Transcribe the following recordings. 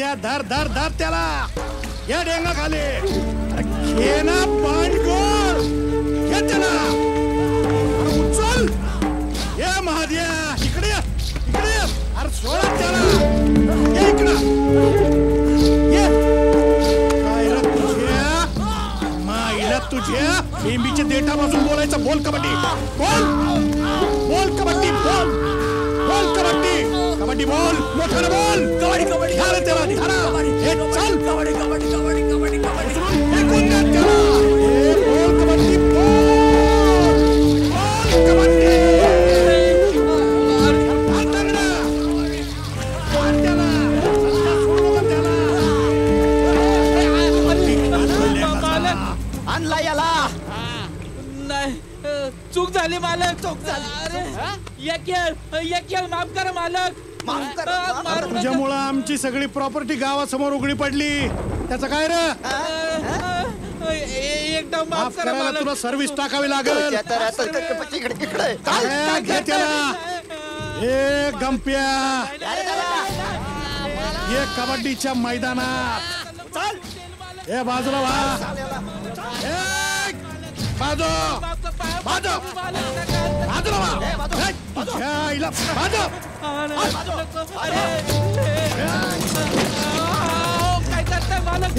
धर धर धर त्याला या डेंगा खाली घे ना पांडगोळ घे त्याला उचल ये महाद्या इकडे अरे सोडा त्याला ये इकडं ये काय रे तुझ्या माईला तुझ्या बेंबीच्या देठापासून बोलायचं बोल कबड्डी बोल कबड्डी बोल कबड्डी बोल मोठ्यानं बोल कबड्डी घाल त्याला हे चल कबड्डी फेकून द्या त्याला बोल कबड्डी आणला याला नाही चूक झाली मालक चूक झाली एक माफ करा मालक तुझ्यामुळं आमची सगळी प्रॉपर्टी गावासमोर उघडी पडली त्याचं काय रे एकदम माफ करायला तुला सर्व्हिस टाकावी लागेल घे त्याला ए गंप्या ये कबड्डीच्या मैदानात ए बाजूला काय करताय मालक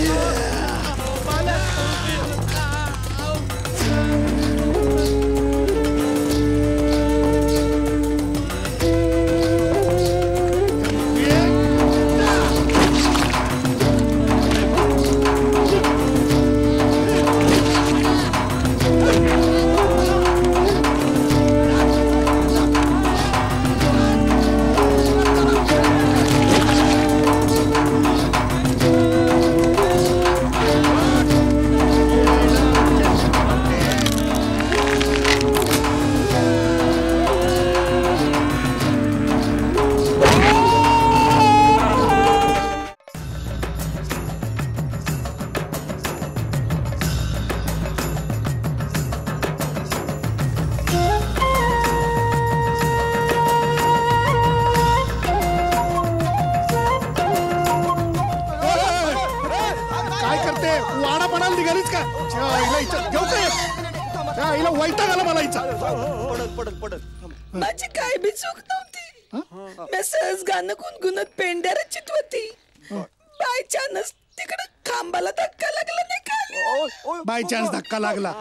माझी काय बी चूक नव्हती मी सहज गाणं गुणगुणत पेंड्या रचित होती बाय चान्स तिकडे खांबाला धक्का लागला नाही का बाय चान्स धक्का लागला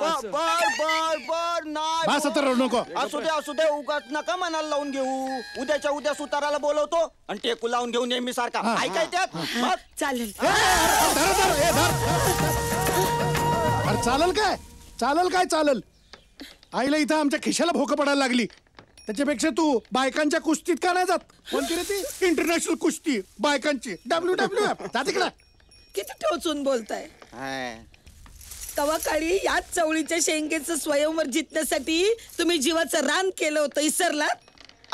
बस आता रडू नको असू दे उगाच नका मनाला लावून घेऊ उद्याच्या उद्या सुताराला बोलवतो आणि टेकू लावून घेऊ नेहमी सारखा ऐकाय त्यात चालेल चालेल आईला इथं आमच्या खिशाला भोकं पडायला लागली त्याच्यापेक्षा तू बायकांच्या कुस्तीत का नाही जात कोणती रे ती इंटरनॅशनल कुस्ती बायकांची WWF जा तिकडे किती टोचून बोलताय तवा काळी याच चवळीच्या शेंगेचं स्वयंवर जिंकण्यासाठी तुम्ही जीवाचं रान केलं होतं इसरलात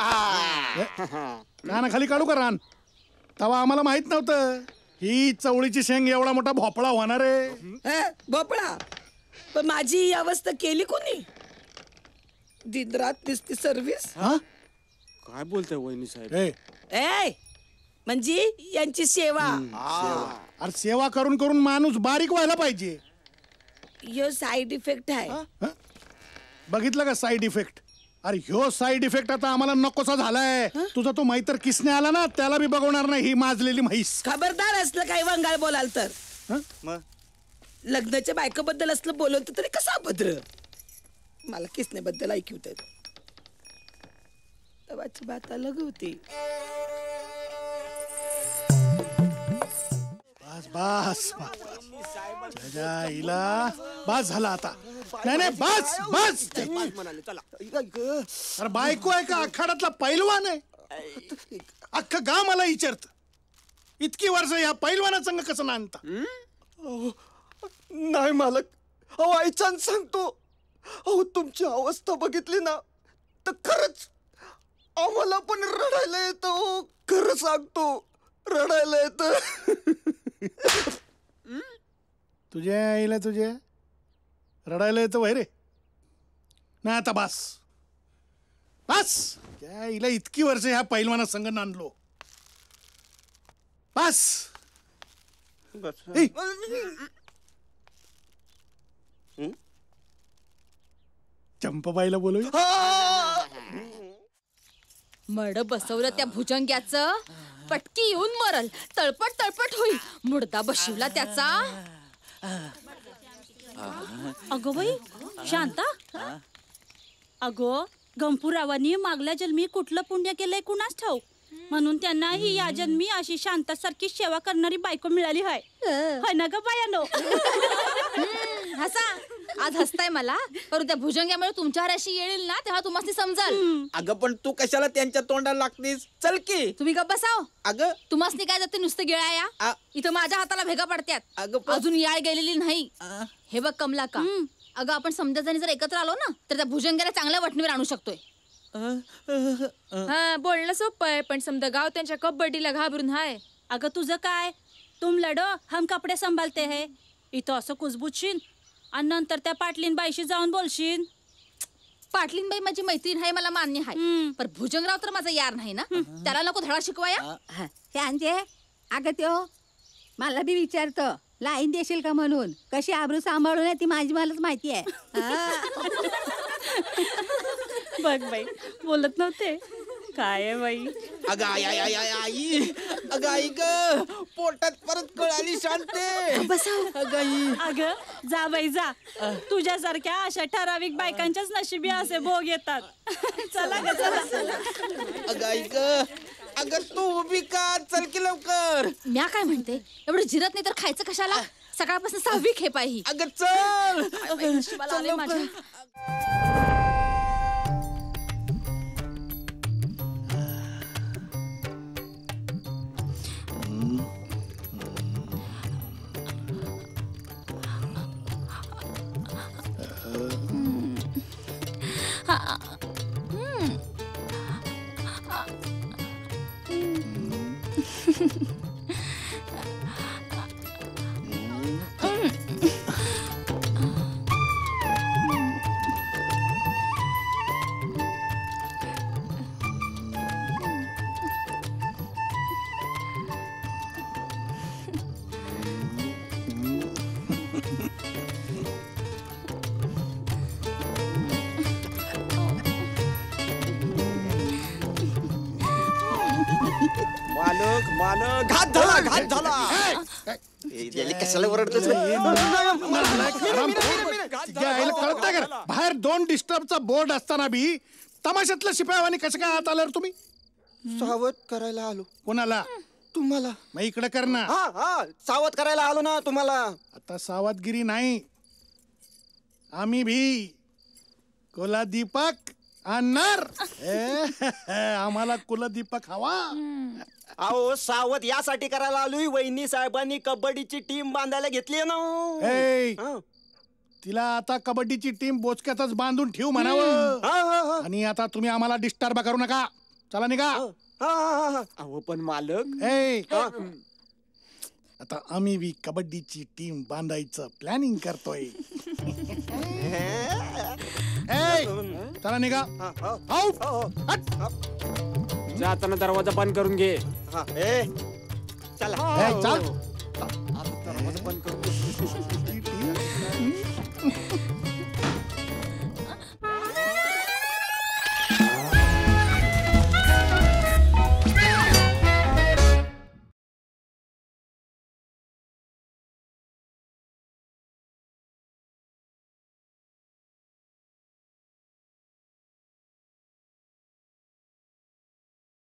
रानाखाली काढू का रान तवा आम्हाला माहित नव्हतं ही चवळीची शेंग एवढा मोठा भोपळा होणार आहे भोपळा पण माझी ही अवस्था केली कोणी दिनरात दिसती सर्व्हिस काय बोलताय वहिनी साहेब ए म्हणजे यांची सेवा अरे सेवा करून करून माणूस बारीक व्हायला पाहिजे यो साइड इफेक्ट आहे बघितलं का साइड इफेक्ट अरे ह्यो साइड इफेक्ट आता आम्हाला नकोसा झालाय तुझा तो मैत्र किसने आला ना त्याला बी बघवणार नाही ही माजलेली म्हैस खबरदार असलं काही वंगाळ बोलाल तर लग्नाच्या बायकोबद्दल असलं बोलवतं तरी कसा भद्र मला किसनेबद्दल ऐकवत तवाची बात अलग होती बस बस झाला आता नाही बस अरे बायको आहे का आखाड्यातला पैलवान आहे अख्खं गाव मला विचारत इतकी वर्ष या पैलवाना संग कसं नांदता नाही मालक अहो आईचान सांगतो अहो तुमची अवस्था बघितली ना तर खरंच आम्हाला पण रडायला येतं खरं सांगतो रडायला येतं तुझ्या आईला तुझ्या रडायला येतं वय रे नाही आता बस त्या आईला इतकी वर्ष ह्या पैलवाना संग नांदलो बस ए, चंपाबाईला बोलूया. मड बसवलं त्या भुजंग्याचं, पटकी येऊन मरल, तळपट तळपट होईल. मुडदा बशिवला त्याचा. अगो बाई शांता, अगो गंपूरावांनी मागल्या जन्मी कुठलं पुण्य केलंय कुणास ठाऊक, म्हणून त्यांना ही या जन्मी अशी शांतासारखी सेवा करणारी बायको मिळाली हाय. होय ना ग बायानो? हसा, आज हसताय मला, पर त्या भुजंग्यामुळे तुमच्यावर अशी येईल ना तेव्हा तुम्हाला समजाल. अगं पण तू कशाला त्यांच्या तोंडाला लागतेस? चल की. तुम्ही गप्प बसाव. अगं तुम्हाला काय जाते नुसतं गिळाया? इथं माझ्या हाताला भेगा पडत्यात. अगं अजून याळ गेलेली नाही. हे बघ कमला का, अगं आपण समजा जणी जर एकत्र आलो ना तर त्या भुजंग्याला चांगल्या वटणीवर आणू शकतोय. हा, बोलणं सोपं आहे, पण समजा गाव त्यांच्या कबड्डीला घाबरून हाय. अगं तुझं काय, तुम लढो हम कपडे संभालते है. इथं असं कुजबुजशील आणि नंतर त्या पाटलीन बाईशी जाऊन बोलशील. पाटलीनबाई माझी मैत्रीण आहे, मला मान्य आहे, पण भुजंगराव तर माझा यार नाही ना, त्याला नको धडा शिकवाया. सांजे अगं त्यो मला बी विचारतं लाईन देशील का म्हणून. कशी आबरू सांभाळून आहे ती माझी मलाच माहिती आहे. बघ बाई, बोलत नव्हते काय आहे बाई. अगं आई आई आई आई आई, अगं आई ग, पोटात परत कळाली शांते. अगं आई. अगं जा बाई जा, तुझ्यासारख्या अशा ठराविक बायकांच्याच नशिबी असे भोग येतात. चला ग चला. अगं आई ग, अगं तू उभी का, चल की लवकर. म्या काय म्हणते, एवढं जिरत नाही तर खायचं कशाला? सकाळपासून 6वी खेप आहे ही. अगं चल. नशिबाला आलंय माझ्या. मालक मालक, घात झाला घात झाला. याला कशाला ओरडतोस? कळतंय का? बाहेर 2 डिस्टर्बचा बोर्ड असताना बी तमाशातल्या शिपायावानी कसं काय आत आलं तुम्ही? सावध करायला आलो. कोणाला? तुम्हाला. मग इकडे कर ना. हा हा, सावध करायला आलो ना तुम्हाला. आता सावधगिरी नाही, आम्ही भी कुलदीपक आणणार. आम्हाला कुलदीपक हवा. अहो सावध यासाठी करायला आलोय, वहिनी साहेबांनी कबड्डीची टीम बांधायला घेतली ना. ए, हा. तिला आता कबड्डीची टीम बोचक्यातच बांधून ठेव म्हणावं. हा, हा, हा. आणि आता तुम्ही आम्हाला डिस्टर्ब करू नका. चला निघा. हा, हा, हा. अहो पण मालक. ए, आता आम्ही बी कबड्डीची टीम बांधायचं प्लॅनिंग करतोय. ए, चला निघा. हा, हा. आऊ. हो, हो. हट. जाताना दरवाजा बंद करून घे. हा, ए, चला. ए, चल. दरवाजा बंद करून